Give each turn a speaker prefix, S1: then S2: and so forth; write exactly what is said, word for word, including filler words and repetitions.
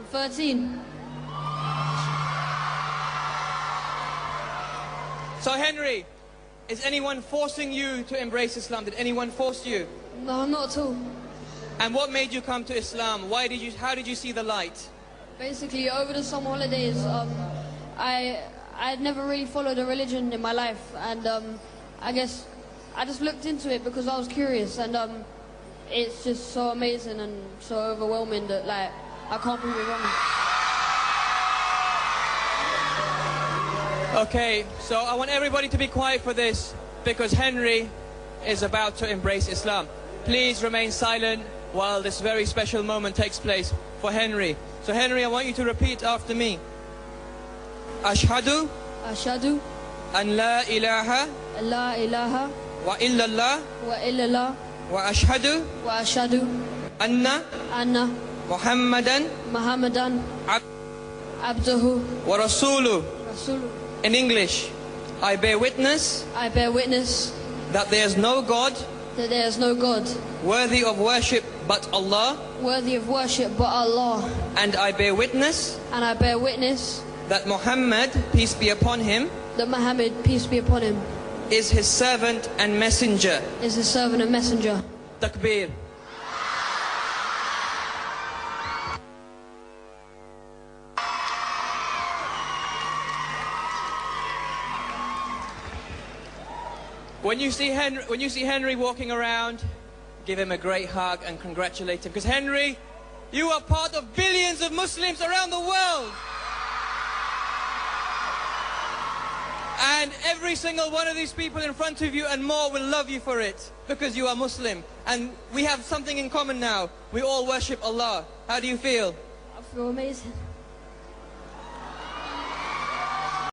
S1: thirteen.
S2: So Henry, is anyone forcing you to embrace Islam? Did anyone force you?
S1: No, not at all.
S2: And what made you come to Islam? Why did you, how did you see the light?
S1: Basically, over the summer holidays, um, I I had never really followed a religion in my life, and um, I guess I just looked into it because I was curious, and um, it's just so amazing and so overwhelming that like I can't prove it wrong.
S2: Okay, so I want everybody to be quiet for this because Henry is about to embrace Islam. Please remain silent while this very special moment takes place for Henry. So Henry, I want you to repeat after me. Ashhadu
S1: Ashhadu
S2: an la ilaha
S1: an la ilaha
S2: wa illallah
S1: wa illallah
S2: wa ashhadu
S1: wa ashhadu
S2: anna
S1: anna
S2: Muhammadan
S1: Muhammadan
S2: ab
S1: abduhu
S2: wa rasuluh.
S1: rasuluh.
S2: In English, I bear witness
S1: I bear witness
S2: that there is no God
S1: that there is no God
S2: worthy of worship but Allah,
S1: worthy of worship but Allah,
S2: and I bear witness
S1: and I bear witness
S2: that Muhammad, peace be upon him,
S1: that Muhammad, peace be upon him,
S2: is his servant and messenger.
S1: is his servant and messenger.
S2: Takbir. When you see Henry, when you see Henry walking around, give him a great hug and congratulate him. Because Henry, you are part of billions of Muslims around the world. And every single one of these people in front of you and more will love you for it. Because you are Muslim. And we have something in common now. We all worship Allah. How do you feel?
S1: I feel amazing.